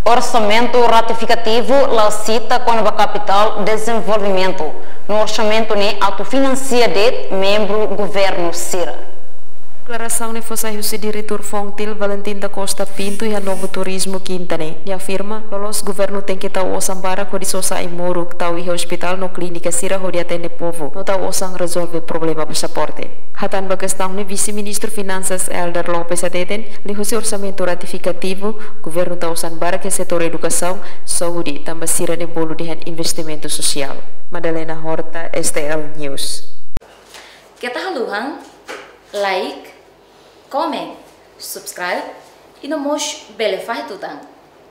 Orçamento ratificativo la cita com a capital desenvolvimento. No orçamento ne autofinancia de membro governo Cira. Declaração ne fosse o diretor Fontil Valentim da Costa Pinto e a Novo Turismo Quintane. E afirma que o governo tem que estar osambara com a Moro que está o hospital no clínica Cira onde atende povo. Não está osang resolver problema passaporte. Hatan ba questão ne vice-ministro Finanças Elder Lopes Adeden, li o orçamento ratificativo, governo está osambara que setor educação, saúde, também Cira ne bolo de investimento social. Madalena Horta, STL News. Kita haluhan, like, comment, subscribe e não mos bele faz tutang.